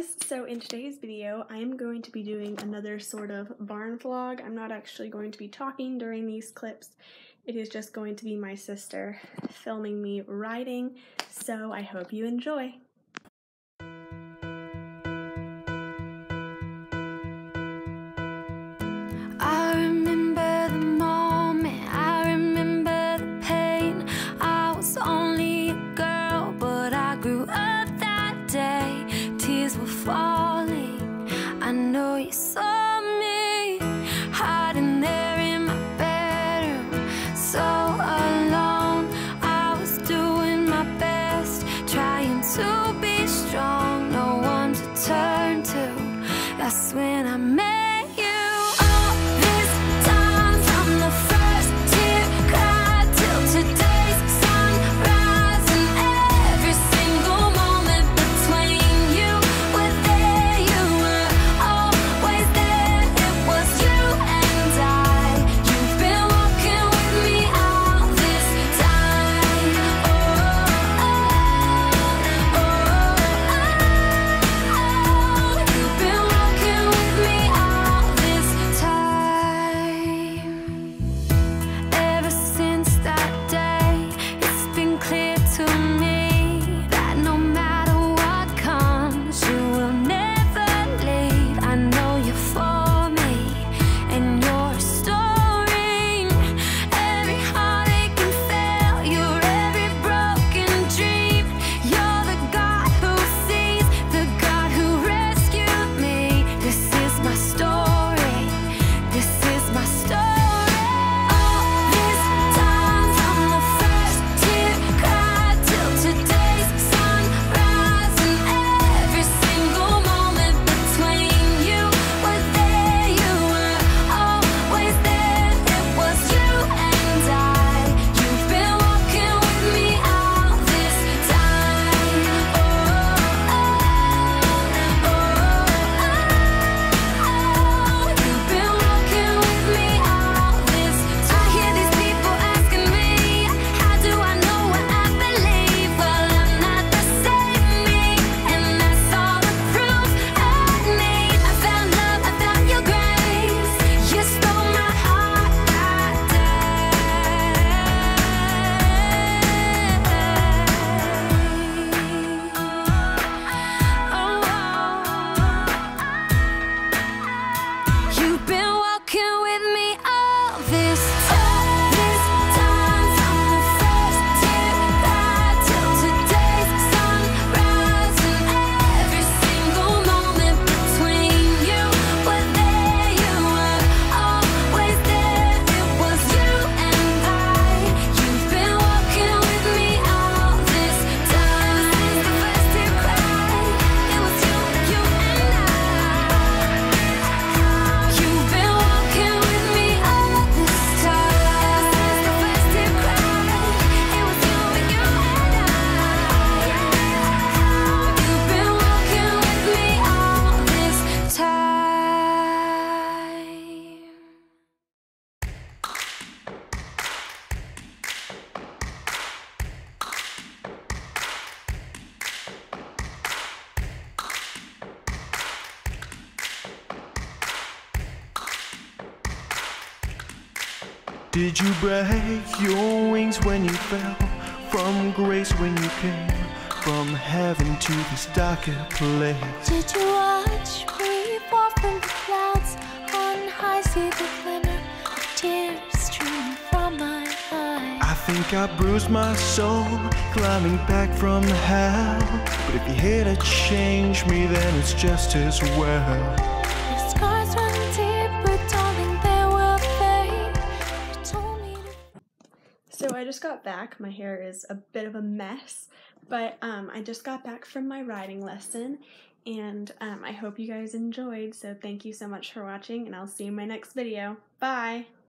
guys, so in today's video I am going to be doing another sort of barn vlog. I'm not actually going to be talking during these clips. It is just going to be my sister filming me riding, so I hope you enjoy. I remember the moment, I remember the pain. I was only a girl, but I grew up that day. Tears were falling, I know you saw me hiding there in my bedroom, so alone. I was doing my best, trying to be strong, no one to turn to. That's when I met you. Did you break your wings when you fell from grace, when you came from heaven to this darker place? Did you watch me fall from the clouds on high, see the glimmer of tears streaming from my eyes? I think I bruised my soul climbing back from hell, but if you're here to change me, then it's just as well. The scars run deep, but darling, they will fade. You told me to... So I just got back. My hair is a bit of a mess, but I just got back from my riding lesson, and I hope you guys enjoyed. So thank you so much for watching, and I'll see you in my next video. Bye!